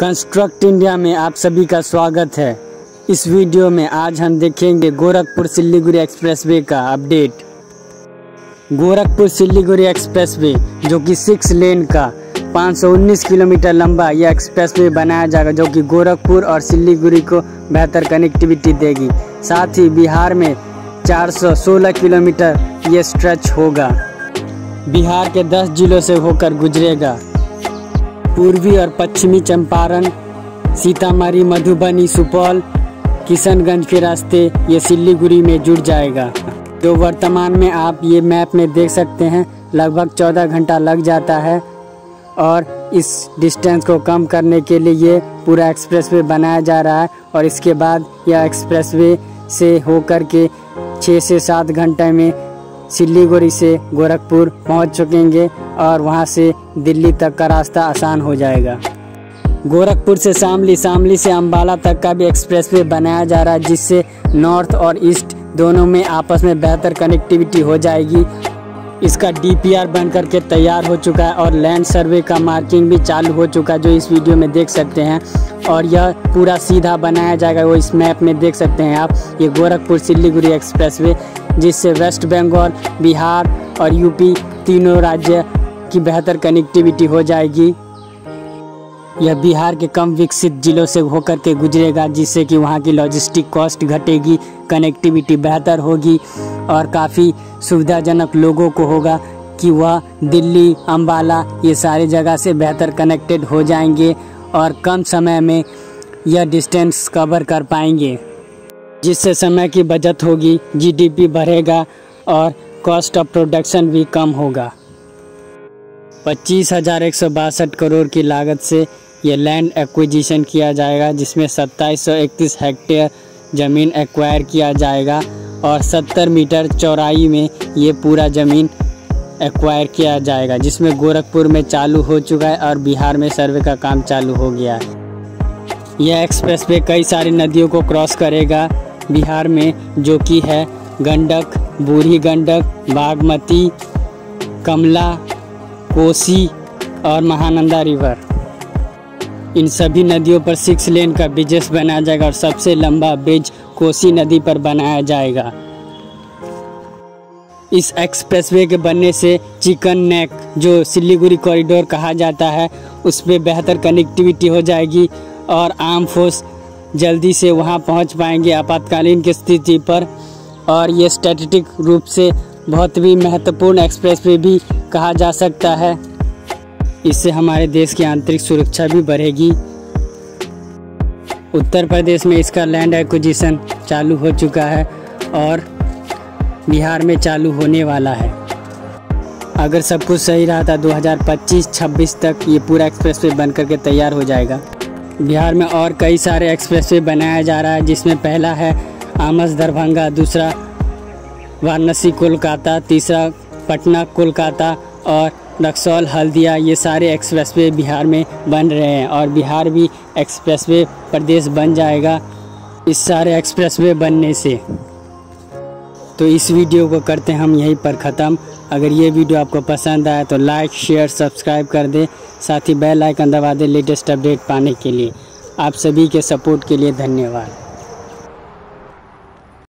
Construct India में आप सभी का स्वागत है। इस वीडियो में आज हम देखेंगे गोरखपुर सिलीगुड़ी एक्सप्रेसवे का अपडेट। गोरखपुर सिलीगुड़ी एक्सप्रेसवे जो कि 6 लेन का 519 किलोमीटर लंबा यह एक्सप्रेसवे बनाया जाएगा, जो कि गोरखपुर और सिलीगुड़ी को बेहतर कनेक्टिविटी देगी। साथ ही बिहार में 416 किलोमीटर ये स्ट्रेच होगा। बिहार के 10 जिलों से होकर गुजरेगा। पूर्वी और पश्चिमी चंपारण, सीतामढ़ी, मधुबनी, सुपौल, किशनगंज के रास्ते ये सिलीगुड़ी में जुड़ जाएगा। जो वर्तमान में आप ये मैप में देख सकते हैं, लगभग 14 घंटा लग जाता है और इस डिस्टेंस को कम करने के लिए ये पूरा एक्सप्रेसवे बनाया जा रहा है। और इसके बाद यह एक्सप्रेसवे से होकर के 6 से 7 घंटे में सिलीगुड़ी से गोरखपुर पहुंच चुकेंगे और वहां से दिल्ली तक का रास्ता आसान हो जाएगा। गोरखपुर से शामली, शामली से अंबाला तक का भी एक्सप्रेसवे बनाया जा रहा है, जिससे नॉर्थ और ईस्ट दोनों में आपस में बेहतर कनेक्टिविटी हो जाएगी। इसका डीपीआर बन करके तैयार हो चुका है और लैंड सर्वे का मार्किंग भी चालू हो चुका है, जो इस वीडियो में देख सकते हैं। और यह पूरा सीधा बनाया जाएगा, वो इस मैप में देख सकते हैं आप। ये गोरखपुर सिलीगुड़ी एक्सप्रेसवे, जिससे वेस्ट बंगाल, बिहार और यूपी तीनों राज्य की बेहतर कनेक्टिविटी हो जाएगी। यह बिहार के कम विकसित जिलों से होकर के गुजरेगा, जिससे कि वहाँ की लॉजिस्टिक कॉस्ट घटेगी, कनेक्टिविटी बेहतर होगी और काफ़ी सुविधाजनक लोगों को होगा कि वह दिल्ली, अंबाला ये सारी जगह से बेहतर कनेक्टेड हो जाएंगे और कम समय में यह डिस्टेंस कवर कर पाएंगे, जिससे समय की बचत होगी, जीडीपी बढ़ेगा और कॉस्ट ऑफ प्रोडक्शन भी कम होगा। 25,162 करोड़ की लागत से ये लैंड एक्विजिशन किया जाएगा, जिसमें 2731 हेक्टेयर ज़मीन एक्वायर किया जाएगा और 70 मीटर चौड़ाई में ये पूरा ज़मीन एक्वायर किया जाएगा, जिसमें गोरखपुर में चालू हो चुका है और बिहार में सर्वे का काम चालू हो गया है। यह एक्सप्रेसवे कई सारी नदियों को क्रॉस करेगा बिहार में, जो कि है गंडक, बूढ़ी गंडक, बागमती, कमला, कोसी और महानंदा रिवर। इन सभी नदियों पर 6 लेन का ब्रिजेस बनाया जाएगा और सबसे लंबा ब्रिज कोसी नदी पर बनाया जाएगा। इस एक्सप्रेसवे के बनने से चिकन नेक, जो सिलीगुड़ी कॉरिडोर कहा जाता है, उस पर बेहतर कनेक्टिविटी हो जाएगी और आर्म फोर्स जल्दी से वहां पहुंच पाएंगे आपातकालीन की स्थिति पर। और ये स्ट्रेटेजिक रूप से बहुत भी महत्वपूर्ण एक्सप्रेसवे भी कहा जा सकता है। इससे हमारे देश की आंतरिक सुरक्षा भी बढ़ेगी। उत्तर प्रदेश में इसका लैंड एक्विजिशन चालू हो चुका है और बिहार में चालू होने वाला है। अगर सब कुछ सही रहा था 2025-26 तक ये पूरा एक्सप्रेसवे बन करके तैयार हो जाएगा। बिहार में और कई सारे एक्सप्रेसवे बनाया जा रहा है, जिसमें पहला है आमस दरभंगा, दूसरा वाराणसी कोलकाता, तीसरा पटना कोलकाता और रक्सौल हल्दिया। ये सारे एक्सप्रेसवे बिहार में बन रहे हैं और बिहार भी एक्सप्रेसवे प्रदेश बन जाएगा इस सारे एक्सप्रेसवे बनने से। तो इस वीडियो को करते हैं हम यहीं पर ख़त्म। अगर ये वीडियो आपको पसंद आया तो लाइक, शेयर, सब्सक्राइब कर दें। साथ ही बेल आइकन दबा दें लेटेस्ट अपडेट पाने के लिए। आप सभी के सपोर्ट के लिए धन्यवाद।